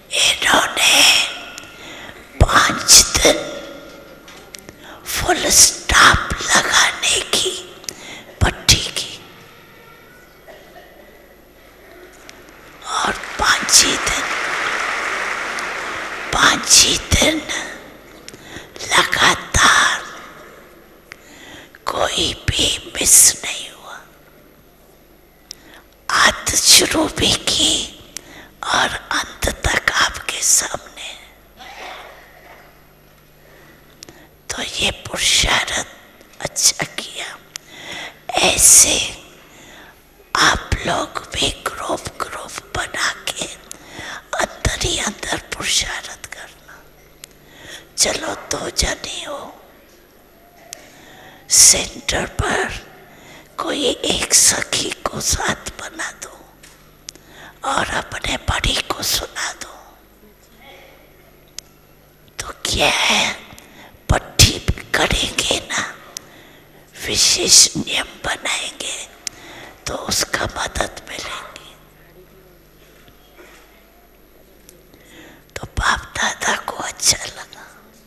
इन्होंने 5 दिन full stop लगाने की पट्टी की और 5 ही दिन लगातार कोई भी मिस नहीं हुआ। आदत शुरू भी की और अंत तक आपके सामने। तो ये पुरुषार्थ अच्छा किया। ऐसे आप लोग भी ग्रुप बना के अंदर ही अंदर पुरुषार्थ करना। चलो 2 जने हो, सेंटर पर कोई एक सखी को साथ बना दो और अपने बड़ी को सुना दो। तो क्या है, पट्टी करेंगे ना, विशेष नियम बनाएंगे तो उसका मदद मिलेगी। तो बाप दादा को अच्छा लगा।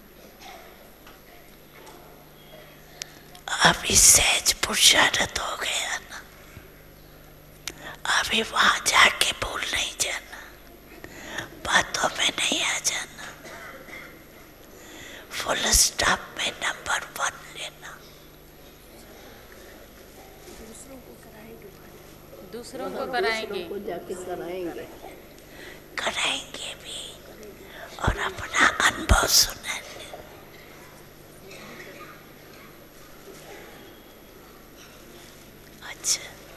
अभी सहज पुरुषार्थ हो गया ना, अभी वहां जाके भूल नहीं जाना, बातों में नहीं आ जाना, फुल स्टॉप में नंबर 1 लेना। दूसरों को कराएंगे, को जाके कराएंगे भी और अपना अनुभव सुनाएंगे। अच्छा।